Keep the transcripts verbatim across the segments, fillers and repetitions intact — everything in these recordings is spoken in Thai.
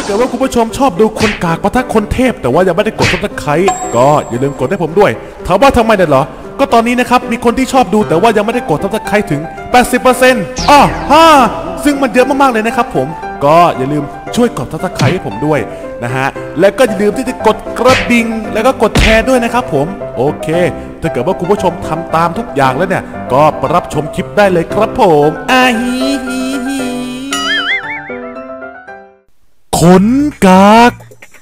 กิดว่าคุณผู้ชมชอบดูคนกากปะทะคนเทพแต่ว่ายังไม่ได้กดซับสไครต์ก็อย่าลืมกดให้ผมด้วยถามว่าทำไมเนี่ยเหรอก็ตอนนี้นะครับมีคนที่ชอบดูแต่ว่ายังไม่ได้กดซับสไครต์ถึง แปดสิบเปอร์เซ็นต์ อ้อฮ่าซึ่งมันเยอะมากๆเลยนะครับผมก็อย่าลืมช่วยกดซับสไครต์ให้ผมด้วยนะฮะและก็อย่าลืมที่จะกดกระดิ่งแล้วก็กดแชร์ด้วยนะครับผมโอเคถ้าเกิดว่าคุณผู้ชมทำตามทุกอย่างแล้วเนี่ยก็รับชมคลิปได้เลยครับผมอาฮีฮีฮีขนกาก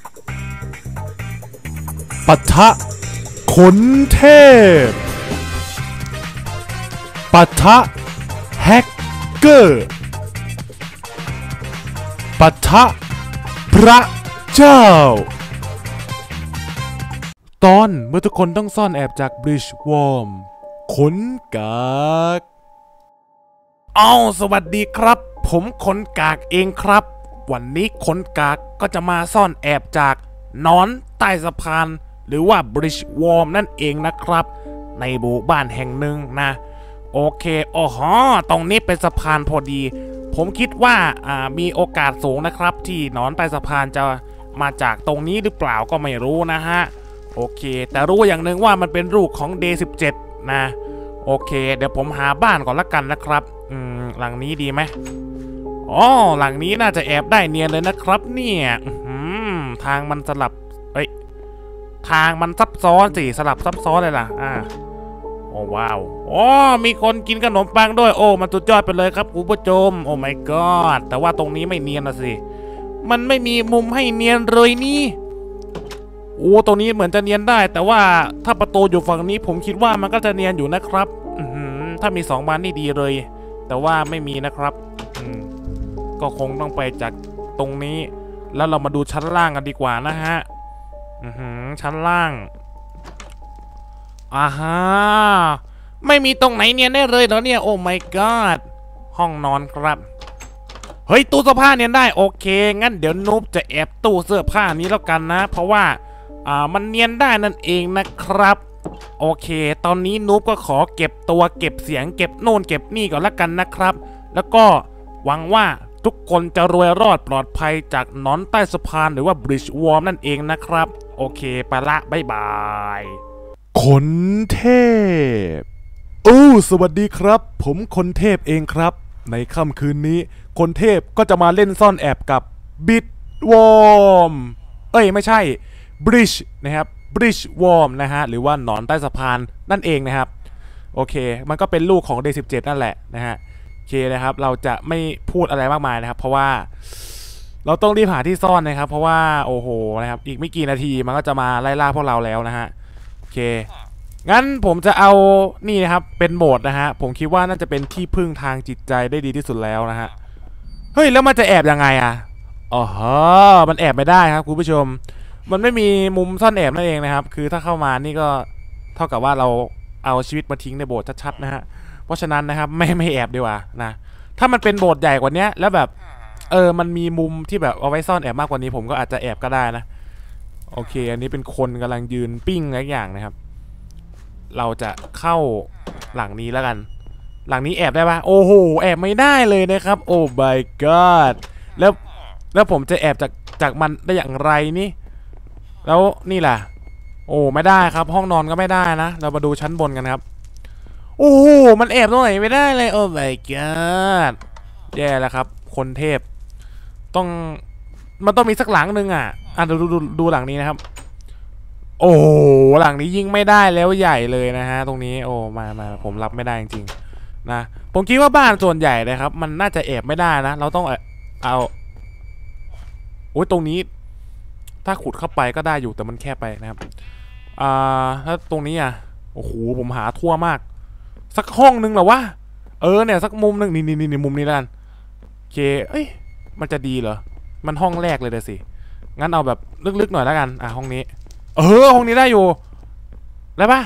ปะทะขนเทพปะทะแฮกเกอร์ปะทะพระเจ้าตอนเมื่อทุกคนต้องซ่อนแอบจากบริชวอร์มขนกากอ้าวสวัสดีครับผมขนกากเองครับวันนี้ขนกากก็จะมาซ่อนแอบจากนอนใต้สะพานหรือว่าบริชวอร์มนั่นเองนะครับในหมู่บ้านแห่งหนึ่งนะโอเคโอ้โหตรงนี้เป็นสะพานพอดีผมคิดว่าอ่ามีโอกาสสูงนะครับที่นอนใต้สะพานจะมาจากตรงนี้หรือเปล่าก็ไม่รู้นะฮะโอเคแต่รู้อย่างหนึ่งว่ามันเป็นรูปของ เดย์ สิบเจ็ด นะโอเคเดี๋ยวผมหาบ้านก่อนละกันนะครับอืมหลังนี้ดีไหมอ๋อหลังนี้น่าจะแอบได้เนียนเลยนะครับเนี่ยอืมทางมันสลับเอ้ยทางมันซับซ้อนสิสลับซับซ้อนเลยล่ะอ่าโอ้ว้าวโอ้มีคนกินขนมปังด้วยโอ้มันสุดยอดไปเลยครับคุณผู้ชมโอ้ my god แต่ว่าตรงนี้ไม่เนียนนะสิมันไม่มีมุมให้เนียนเลยนี่โอ้ตรงนี้เหมือนจะเนียนได้แต่ว่าถ้าประตูอยู่ฝั่งนี้ผมคิดว่ามันก็จะเนียนอยู่นะครับอืถ้ามีสองบานนี่ดีเลยแต่ว่าไม่มีนะครับอืมก็คงต้องไปจากตรงนี้แล้วเรามาดูชั้นล่างกันดีกว่านะฮะอือชั้นล่างอ่าฮะไม่มีตรงไหนเนียนได้เลยเหรอเนี่ยโอ้ my god ห้องนอนครับเฮ้ยตู้เสื้อผ้าเนียนได้โอเคงั้นเดี๋ยวนูบจะแอบตู้เสื้อผ้านี้แล้วกันนะเพราะว่าอ่ามันเนียนได้นั่นเองนะครับโอเคตอนนี้นูบก็ขอเก็บตัวเก็บเสียงเก็บโน่นเก็บนี่ก่อนละกันนะครับแล้วก็หวังว่าทุกคนจะรวยรอดปลอดภัยจากนอนใต้สะพานหรือว่าบริดจ์วอร์มนั่นเองนะครับโอเคไปละบ๊ายบายขนเทพโอ้สวัสดีครับผมขนเทพเองครับในค่ำคืนนี้ขนเทพก็จะมาเล่นซ่อนแอบกับบิดวอร์มเอ้ยไม่ใช่บริดจ์นะครับบริดจ์วอร์มนะฮะหรือว่าหนอนใต้สะพานนั่นเองนะครับโอเคมันก็เป็นลูกของ เดย์ สิบเจ็ด นั่นแหละนะฮะโอเคนะครับเราจะไม่พูดอะไรมากมายนะครับเพราะว่าเราต้องรีบหาที่ซ่อนนะครับเพราะว่าโอ้โหนะครับอีกไม่กี่นาทีมันก็จะมาไล่ล่าพวกเราแล้วนะฮะโอเคงั้นผมจะเอานี่นะครับเป็นโหมดนะฮะผมคิดว่าน่าจะเป็นที่พึ่งทางจิตใจได้ดีที่สุดแล้วนะฮะเฮ้ยแล้วมันจะแอบยังไงอ่ะอ๋อมันแอบไม่ได้ครับคุณผู้ชมมันไม่มีมุมซ่อนแอบนั่นเองนะครับคือถ้าเข้ามานี่ก็เท่ากับว่าเราเอาชีวิตมาทิ้งในโบสถ์ชัดๆนะฮะเพราะฉะนั้นนะครับไม่ไม่แอบดีกว่านะถ้ามันเป็นโบสถ์ใหญ่กว่านี้แล้วแบบเออมันมีมุมที่แบบเอาไว้ซ่อนแอบมากกว่านี้ผมก็อาจจะแอบก็ได้นะโอเคอันนี้เป็นคนกำลังยืนปิ้งอะไรอย่างนะครับเราจะเข้าหลังนี้แล้วกันหลังนี้แอบได้ปะโอ้โหแอบไม่ได้เลยนะครับโอ้ my god แล้วแล้วผมจะแอบจากจากมันได้อย่างไรนี่แล้วนี่แหละโอ้ไม่ได้ครับห้องนอนก็ไม่ได้นะเรามาดูชั้นบนกันครับโอ้โหมันแอบตรงไหนไม่ได้เลยโอ้ my god แย่แล้วครับคนเทพต้องมันต้องมีสักหลังนึงอ่ะอ่ะดูดูดูหลังนี้นะครับโอ้หลังนี้ยิงไม่ได้แล้วใหญ่เลยนะฮะตรงนี้โอ้มามาผมรับไม่ได้จริงๆนะผมคิดว่าบ้านส่วนใหญ่นะครับมันน่าจะแอบไม่ได้นะเราต้องเอาโอ้ยตรงนี้ถ้าขุดเข้าไปก็ได้อยู่แต่มันแคบไปนะครับอ่าถ้าตรงนี้อ่ะโอ้โหผมหาทั่วมากสักห้องนึงเหรอวะเออเนี่ยสักมุมนึงนี่นี่นี่มุมนี้แล้วกันโอเคเอ้ยมันจะดีเหรอมันห้องแรกเลยเดี๋ยวสิงั้นเอาแบบลึกๆหน่อยแล้วกันอ่ะห้องนี้เออห้องนี้ได้อยู่ได้ปะ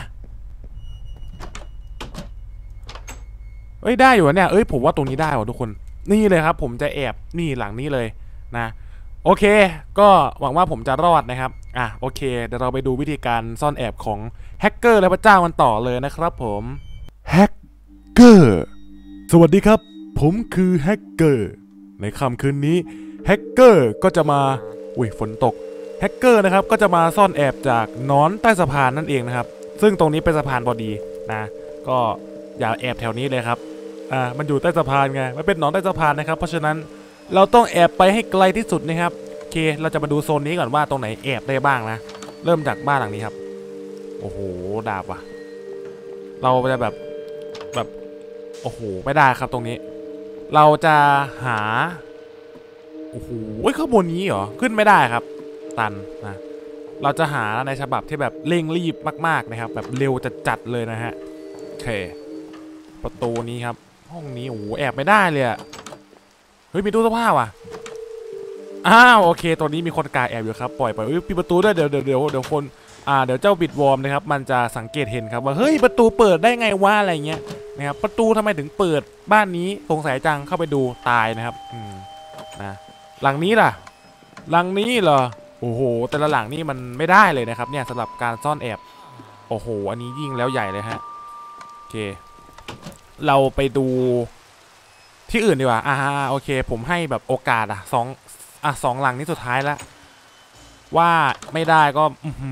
เอ้ยได้อยู่เนี่ยเอ้ยผมว่าตรงนี้ได้ว่ะทุกคนนี่เลยครับผมจะแอบนี่หลังนี้เลยนะโอเคก็หวังว่าผมจะรอดนะครับอ่ะโอเคเดี๋ยวเราไปดูวิธีการซ่อนแอบของแฮกเกอร์และพระเจ้ากันต่อเลยนะครับผมแฮกเกอร์สวัสดีครับผมคือแฮกเกอร์ในค่ำคืนนี้แฮกเกอร์ก็จะมาอุ้ยฝนตกแฮกเกอร์นะครับก็จะมาซ่อนแอบจากนอนใต้สะพานนั่นเองนะครับซึ่งตรงนี้เป็นสะพานพอดีนะก็อย่าแอบแถวนี้เลยครับอ่ามันอยู่ใต้สะพานไงมันเป็นหนอนใต้สะพานนะครับเพราะฉะนั้นเราต้องแอบไปให้ไกลที่สุดนะครับโอเคเราจะมาดูโซนนี้ก่อนว่าตรงไหนแอบได้บ้างนะเริ่มจากบ้านหลังนี้ครับโอ้โหดาบว่ะเราจะแบบแบบโอ้โหไม่ได้ครับตรงนี้เราจะหาโอ้โหข้างบนนี้เหรอขึ้นไม่ได้ครับตันนะเราจะหาในฉบับที่แบบเร่งรีบมากๆนะครับแบบเร็วจัดๆเลยนะฮะโอเคประตูนี้ครับห้องนี้โอ้โหแอบไม่ได้เลยอะเฮ้ยมีตู้เสื้อผ้าว่ะอ้าวโอเคตัวนี้มีคนกาแอบอยู่ครับปล่อยไปปิดประตูด้วยเดี๋ยวเดี๋ยวเดี๋ยวเดี๋ยวคนอ่าเดี๋ยวเจ้าบิดวอร์มนะครับมันจะสังเกตเห็นครับว่าเฮ้ยประตูเปิดได้ไงวะอะไรเงี้ยนะครับประตูทำไมถึงเปิดบ้านนี้สงสัยจังเข้าไปดูตายนะครับอืมนะหลังนี้ล่ะหลังนี้เหรอโอ้โหแต่ละหลังนี่มันไม่ได้เลยนะครับเนี่ยสำหรับการซ่อนแอบโอ้โหอันนี้ยิ่งแล้วใหญ่เลยฮะโอเคเราไปดูที่อื่นดีกว่าอ่าโอเคผมให้แบบโอกาสอ่ะสองอ่ะสองหลังนี้สุดท้ายแล้วว่าไม่ได้ก็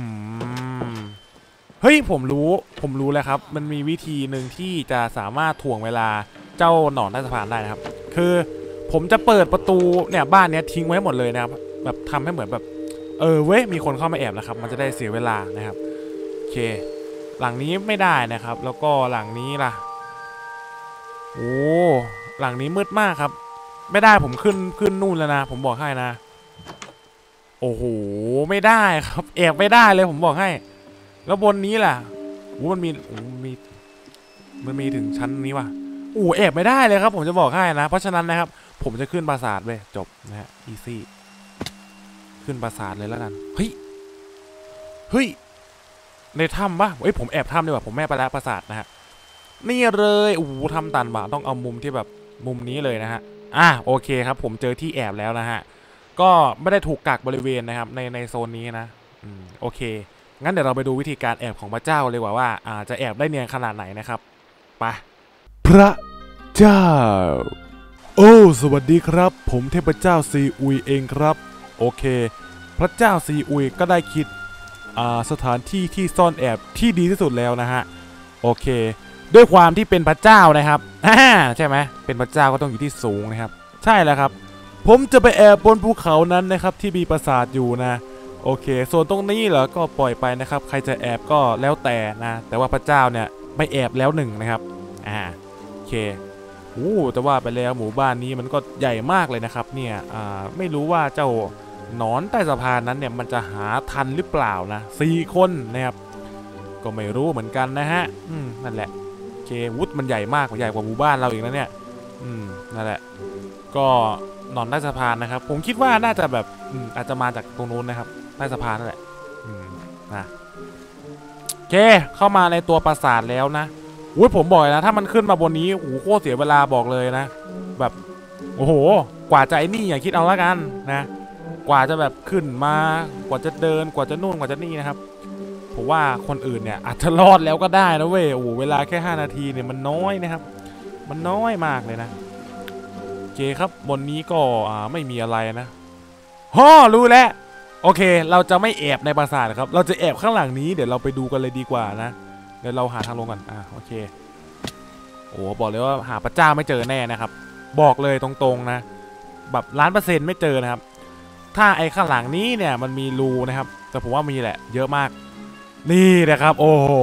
เฮ้ยผมรู้ผมรู้แล้วครับมันมีวิธีหนึ่งที่จะสามารถถ่วงเวลาเจ้าหนอนใต้สะพานได้นะครับคือผมจะเปิดประตูเนี่ยบ้านเนี้ยทิ้งไว้หมดเลยนะครับแบบทำให้เหมือนแบบเออเว้ยมีคนเข้ามาแอบนะครับมันจะได้เสียเวลานะครับโอเคหลังนี้ไม่ได้นะครับแล้วก็หลังนี้ล่ะโอ้หลังนี้มืดมากครับไม่ได้ผมขึ้นขึ้นนู่นแล้วนะผมบอกให้นะโอ้โหไม่ได้ครับแอบไม่ได้เลยผมบอกให้แล้วบนนี้ล่ะโอ้มันมีมีมันมีถึงชั้นนี้ว่ะโอ้แอบไม่ได้เลยครับผมจะบอกให้นะเพราะฉะนั้นนะครับผมจะขึ้นปราสาทเลยจบนะฮะอีซี่ขึ้นปราสาทเลยแล้วกันเฮ้ยเฮ้ยในถ้ำปะเฮ้ยผมแอบถ้ำดีกว่าผมแม่ไปแล้วปราสาทนะฮะนี่เลยโอ้โหทำตันบ่าต้องเอามุมที่แบบมุมนี้เลยนะฮะอ่ะโอเคครับผมเจอที่แอบแล้วนะฮะก็ไม่ได้ถูกกักบริเวณนะครับในในโซนนี้นะอืมโอเคงั้นเดี๋ยวเราไปดูวิธีการแอบของพระเจ้าเลยว่าว่าอ่าจะแอบได้เนียนขนาดไหนนะครับไปพระเจ้าโอ้สวัสดีครับผมเทพเจ้าซีอุยเองครับโอเคพระเจ้าซีอุยก็ได้คิดอ่าสถานที่ที่ซ่อนแอบที่ดีที่สุดแล้วนะฮะโอเคด้วยความที่เป็นพระเจ้านะครับใช่ไหมเป็นพระเจ้าก็ต้องอยู่ที่สูงนะครับใช่แล้วครับผมจะไปแอบบนภูเขานั้นนะครับที่มีปราสาทอยู่นะโอเคส่วนตรงนี้เหรอก็ปล่อยไปนะครับใครจะแอบก็แล้วแต่นะแต่ว่าพระเจ้าเนี่ยไม่แอบแล้วหนึ่งนะครับอ่าโอเคโอ้แต่ว่าไปแล้วหมู่บ้านนี้มันก็ใหญ่มากเลยนะครับเนี่ยอ่าไม่รู้ว่าเจ้าหนอนใต้สะพานนั้นเนี่ยมันจะหาทันหรือเปล่านะสี่คนนะครับก็ไม่รู้เหมือนกันนะฮะอืมนั่นแหละโอเควุฒมันใหญ่มากใหญ่กว่าหมู่บ้านเราอีกนะเนี่ยอืมนั่นแหละก็หนอนใต้สะพานนะครับผมคิดว่าน่าจะแบบอืมอาจจะมาจากตรงนู้นนะครับใต้สะพานนั่นแหละอืมนะโอเคเข้ามาในตัวปราสาทแล้วนะอุ้ยผมบอกนะถ้ามันขึ้นมาบนนี้โอ้โหโคตรเสียเวลาบอกเลยนะแบบโอ้โหกว่าจะไอ้นี่อย่าคิดเอาละกันนะกว่าจะแบบขึ้นมากว่าจะเดินกว่าจะนู่นกว่าจะนี่นะครับผมว่าคนอื่นเนี่ยอาจจะรอดแล้วก็ได้นะเว้ยโอ้โหเวลาแค่ห้านาทีเนี่ยมันน้อยนะครับมันน้อยมากเลยนะโอเคครับบนนี้ก็อ่าไม่มีอะไรนะฮ่อรู้แล้วโอเคเราจะไม่แอบในปราสาทครับเราจะแอบข้างหลังนี้เดี๋ยวเราไปดูกันเลยดีกว่านะเดี๋ยวเราหาทางลงก่อนอ่าโอเคโอ้บอกเลยว่าหาพระเจ้าไม่เจอแน่นะครับบอกเลยตรงๆนะแบบล้านเปอร์เซ็นต์ไม่เจอนะครับถ้าไอ้ข้างหลังนี้เนี่ยมันมีรูนะครับแต่ผมว่ามีแหละเยอะมากนี่นะครับโอ้โห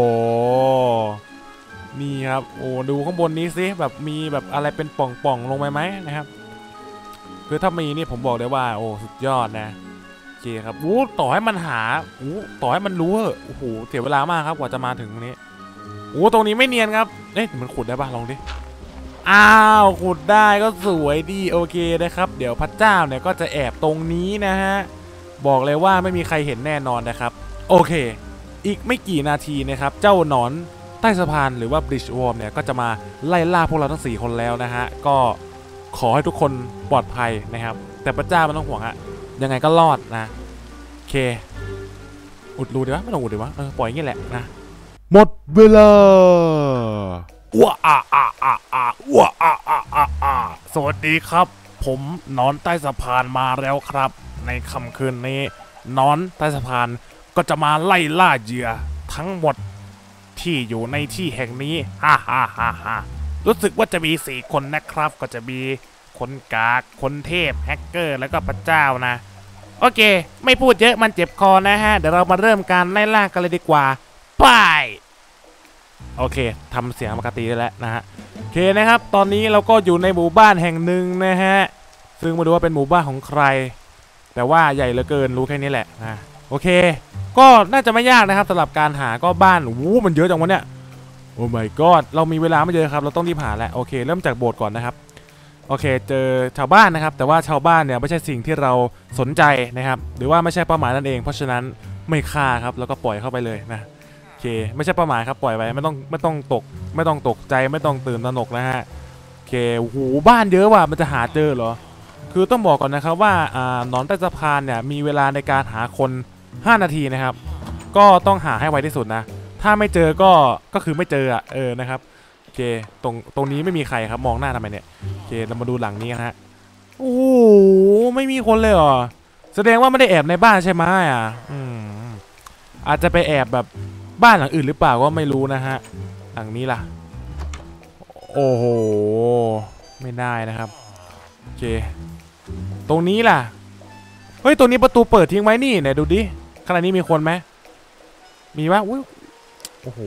นี่ครับโอ้ดูข้างบนนี้สิแบบมีแบบอะไรเป็นป่องๆลงไปไหมนะครับคือถ้ามีนี่ผมบอกเลยว่าโอ้สุดยอดนะโอเคครับโอ้ต่อให้มันหาโอ้ต่อให้มันรู้โอ้โหเสียเวลามากครับกว่าจะมาถึงตรงนี้โอ้ตรงนี้ไม่เนียนครับเอ๊ะมันขุดได้ปะลองดิอ้าวขุดได้ก็สวยดีโอเคนะครับเดี๋ยวพระเจ้าเนี่ยก็จะแอบตรงนี้นะฮะบอกเลยว่าไม่มีใครเห็นแน่นอนนะครับโอเคอีกไม่กี่นาทีนะครับเจ้าหนอนใต้สะพานหรือว่า Bridge Worm เนี่ยก็จะมาไล่ล่าพวกเราทั้งสี่คนแล้วนะฮะก็ขอให้ทุกคนปลอดภัยนะครับแต่พระเจ้าไม่ต้องห่วงฮะยังไงก็รอดนะโอเคอุดรูดีวะไม่ต้องอุดดีวะเออปล่อยอย่างนี้แหละนะหมดเวลาว้าอ่าอ่าอ่าอ่าว้าอ่าอ่าอ่าอ่าสวัสดีครับผผมนอนใต้สะพานมาแล้วครับในค่ำคืนนี้นอนใต้สะพานก็จะมาไล่ล่าเหยื่อทั้งหมดที่อยู่ในที่แห่งนี้ฮ่าฮ่าฮ่าฮ่ารู้สึกว่าจะมีสี่คนนะครับก็จะมีคนกากคนเทพแฮกเกอร์แล้วก็พระเจ้านะโอเคไม่พูดเยอะมันเจ็บคอนะฮะเดี๋ยวเรามาเริ่มการไล่ล่ากันเลยดีกว่าไปโอเคทำเสียงปกติได้แล้วนะฮะโอเคนะครับตอนนี้เราก็อยู่ในหมู่บ้านแห่งหนึ่งนะฮะซึ่งมาดูว่าเป็นหมู่บ้านของใครแต่ว่าใหญ่เหลือเกินรู้แค่นี้แหละนะโอเคก็น่าจะไม่ยากนะครับสำหรับการหาก็บ้านวู้มันเยอะจังวะเนี่ยโอ้ my god เรามีเวลาไม่เยอะครับเราต้องรีบหาแล้วโอเคเริ่มจากโบสถ์ก่อนนะครับโอเคเจอชาวบ้านนะครับแต่ว่าชาวบ้านเนี่ยไม่ใช่สิ่งที่เราสนใจนะครับหรือว่าไม่ใช่เป้าหมายนั่นเองเพราะฉะนั้นไม่ฆ่าครับแล้วก็ปล่อยเข้าไปเลยนะโอเคไม่ใช่เป้าหมายครับปล่อยไปไม่ต้องไม่ต้องตกไม่ต้องตกใจไม่ต้องตื่นตระหนกนะฮะโอเคโอ้โหบ้านเยอะว่ะมันจะหาเจอเหรอคือต้องบอกก่อนนะครับว่าอ่าหนอนใต้สะพานเนี่ยมีเวลาในการหาคนห้านาทีนะครับก็ต้องหาให้ไวที่สุดนะถ้าไม่เจอก็ก็คือไม่เจออ่ะเออนะครับโอเคตรงตรงนี้ไม่มีใครครับมองหน้าทำไมเนี่ยโอเคเรามาดูหลังนี้นะฮะโอ้โหไม่มีคนเลยเหรอแสดงว่าไม่ได้แอบในบ้านใช่ไหมอ่ะอืมอาจจะไปแอบแบบบ้านหลังอื่นหรือเปล่าก็ไม่รู้นะฮะหลังนี้ล่ะโอ้โหไม่ได้นะครับโอเคตรงนี้ล่ะเฮ้ยตรงนี้ประตูเปิดทิ้งไว้นี่ไหนดูดิขณะนี้มีคนไหมมีวะอุ้ยโอ้โห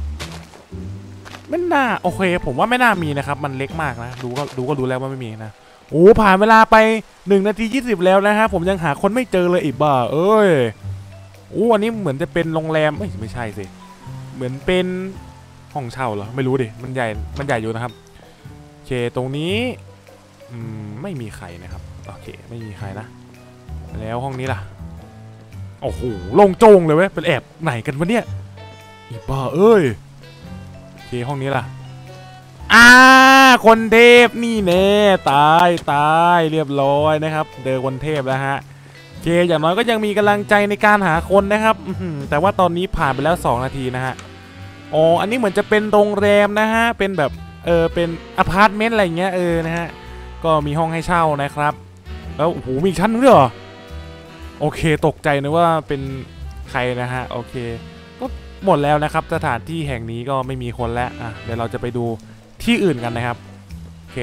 ไม่น่าโอเคผมว่าไม่น่ามีนะครับมันเล็กมากนะดูก็ดูก็รู้แล้วว่าไม่มีนะโอ้ผ่านเวลาไปหนึ่งนาทียี่สิบแล้วนะครับผมยังหาคนไม่เจอเลยอีกบ้าเอ้ยโอ้อันนี้เหมือนจะเป็นโรงแรมไม่ไม่ใช่สิเหมือนเป็นห้องเช่าเหรอไม่รู้ดิมันใหญ่มันใหญ่อยู่นะครับโอเคตรงนี้อืมไม่มีใครนะครับโอเคไม่มีใครนะแล้วห้องนี้ล่ะโอ้โหโล่งโจ้งเลยเว้ยเป็นแอบไหนกันวะเนี่ยอีบ้าเอ้ยโอเคห้องนี้ล่ะอ่าคนเทพนี่แน่ตายตายเรียบร้อยนะครับเจอคนเทพแล้วฮะโอเคอย่างน้อยก็ยังมีกำลังใจในการหาคนนะครับแต่ว่าตอนนี้ผ่านไปแล้วสองนาทีนะฮะอ๋ออันนี้เหมือนจะเป็นโรงแรมนะฮะเป็นแบบเออเป็นอพาร์ตเมนต์อะไรเงี้ยเออนะฮะก็มีห้องให้เช่านะครับแล้วโอ้โหมีชั้นนึงด้วยเหรอโอเคตกใจนึกว่าเป็นใครนะฮะโอเคก็หมดแล้วนะครับสถานที่แห่งนี้ก็ไม่มีคนแล้วอ่ะเดี๋ยวเราจะไปดูที่อื่นกันนะครับโอเค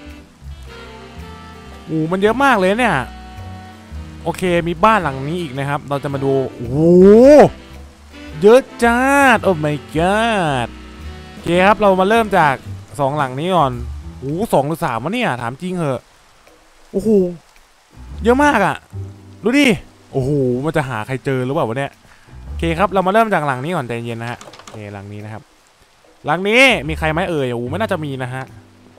โอ้มันเยอะมากเลยเนี่ยโอเคมีบ้านหลังนี้อีกนะครับเราจะมาดูโอ้เยอะจัดโอ้ my god โอเคครับเรามาเริ่มจากสองหลังนี้ก่อนโอ้สองหรือสามวะเนี่ยถามจริงเหอะโอ้โหเยอะมากอ่ะดูดิโอ้โหมันจะหาใครเจอหรือเปล่าวะเนี่ยโอเคครับเรามาเริ่มจากหลังนี้ก่อนใจเย็นนะฮะโอเคหลังนี้นะครับหลังนี้มีใครไหมเอ่ยโอ้ไม่น่าจะมีนะฮะ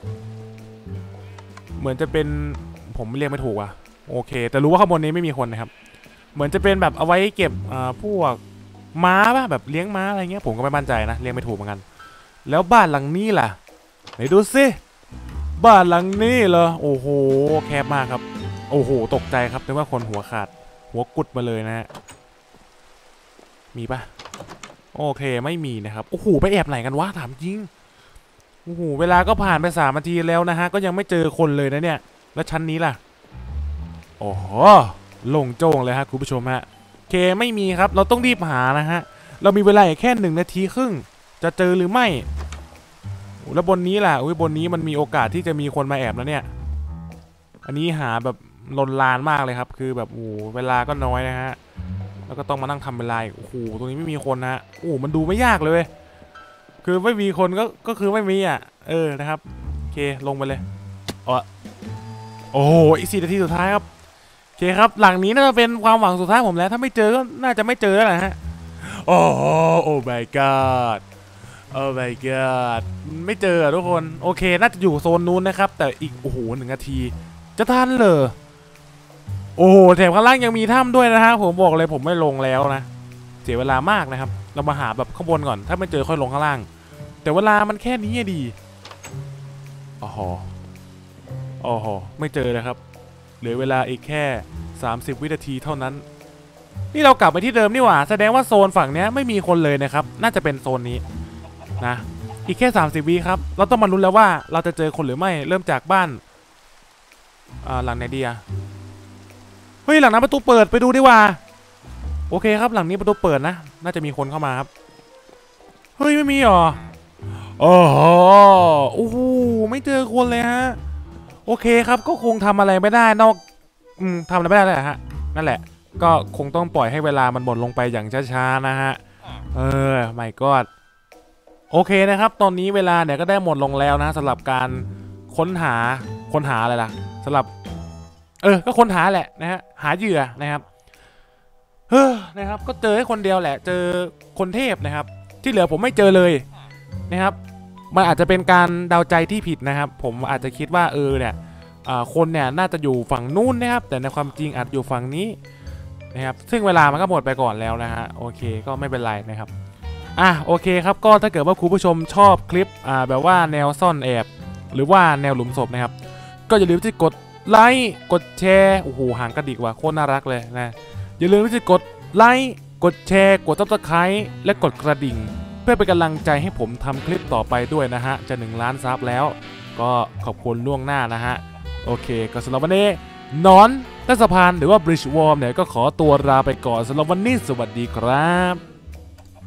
เหมือนจะเป็นผมเรียกไม่ถูกอ่ะโอเคแต่รู้ว่าข้างบนนี้ไม่มีคนนะครับเหมือนจะเป็นแบบเอาไว้เก็บอ่าพวกม้าป่ะแบบเลี้ยงม้าอะไรเงี้ยผมก็ไม่มั่นใจนะเรียกไม่ถูกเหมือนกันแล้วบ้านหลังนี้ล่ะไหนดูสิบ้านหลังนี้เหรอโอ้โหแคบมากครับโอ้โหตกใจครับนึกว่าคนหัวขาดหัวกุดมาเลยนะฮะมีปะโอเคไม่มีนะครับโอ้โหไปแอบไหนกันวะถามจริงโอ้โหเวลาก็ผ่านไปสามนาทีแล้วนะฮะก็ยังไม่เจอคนเลยนะเนี่ยแล้วชั้นนี้ล่ะโอ้โหโล่งโจ้งเลยฮะคุณผู้ชมฮะโอเคไม่มีครับเราต้องรีบหานะฮะเรามีเวลาแค่หนึ่งนาทีครึ่งจะเจอหรือไม่แล้วบนนี้ล่ะอุ้ยบนนี้มันมีโอกาสที่จะมีคนมาแอบแล้วเนี่ยอันนี้หาแบบลนลานมากเลยครับคือแบบโอ้เวลาก็น้อยนะฮะแล้วก็ต้องมานั่งทำเวลาโอ้โหตรงนี้ไม่มีคนนะโอ้มันดูไม่ยากเลยคือไม่มีคนก็ก็คือไม่มีอ่ะเออนะครับโอเคลงไปเลยอ๋อโอ้โหอีกสี่นาทีสุดท้ายครับโอเคครับหลังนี้น่าจะเป็นความหวังสุดท้ายผมแล้วถ้าไม่เจอก็น่าจะไม่เจอแล้วนะฮะโอ้โหโอ้ my god โอ้ my god ไม่เจอทุกคนโอเคน่าจะอยู่โซนนู้นนะครับแต่อีกโอ้โหหนึ่งนาทีจะทันเหรอโอ้โหแถมข้างล่างยังมีถ้ำด้วยนะฮะผมบอกเลยผมไม่ลงแล้วนะเสียเวลามากนะครับเรามาหาแบบข้างบนก่อนถ้าไม่เจอค่อยลงข้างล่างแต่เวลามันแค่นี้ดีโอ้โหโอ้โหไม่เจอนะครับเหลือเวลาอีกแค่สามสิบวินาทีเท่านั้นนี่เรากลับไปที่เดิมนี่หว่าแสดงว่าโซนฝั่งนี้ไม่มีคนเลยนะครับน่าจะเป็นโซนนี้นะอีกแค่สามสิบวิครับเราต้องมาลุ้นแล้วว่าเราจะเจอคนหรือไม่เริ่มจากบ้านอ่าหลังไหนดีอะเฮ้ยหลังนั้นประตูเปิดไปดูดีกว่าโอเคครับหลังนี้ประตูเปิดนะน่าจะมีคนเข้ามาครับเฮ้ยไม่มีหรอโอ้โหโอ้โหไม่เจอคนเลยฮะโอเคครับก็คงทำอะไรไม่ได้นอกอืมทำอะไรไม่ได้เลยฮะนั่นแหละก็คงต้องปล่อยให้เวลามันหมดลงไปอย่างช้าๆนะฮะเออไม่ก็โอเคนะครับตอนนี้เวลาเนี่ยก็ได้หมดลงแล้วนะสำหรับการค้นหาค้นหาอะไรล่ะสำหรับเออก็ค้นหาแหละนะฮะหาเหยื่อนะครับเฮ้อนะครับก็เจอแค่คนเดียวแหละเจอคนเทพนะครับที่เหลือผมไม่เจอเลยนะครับมันอาจจะเป็นการเดาใจที่ผิดนะครับผมอาจจะคิดว่าเออเนี่ยคนเนี่ยน่าจะอยู่ฝั่งนู้นนะครับแต่ในความจริงอาจอยู่ฝั่งนี้นะครับซึ่งเวลามันก็หมดไปก่อนแล้วนะฮะโอเคก็ไม่เป็นไรนะครับอ่ะโอเคครับก็ถ้าเกิดว่าคุณผู้ชมชอบคลิปอ่าแบบว่าแนวซ่อนแอบหรือว่าแนวหลุมศพนะครับก็อย่าลืมที่กดไลค์กดแชร์โอ้โหหางกระดิกว่ะโคตรน่ารักเลยนะอย่าลืมที่จะกดไลค์กดแชร์กดซับสไครต์และกดกระดิ่งเพื่อเป็นกำลังใจให้ผมทำคลิปต่อไปด้วยนะฮะจะหนึ่งล้านซับแล้วก็ขอบคุณล่วงหน้านะฮะโอเคก็สำหรับวันนี้นอนใต้สะพานหรือว่า Bridge Worm เนี่ยก็ขอตัวลาไปก่อนสำหรับวันนี้สวัสดีครับ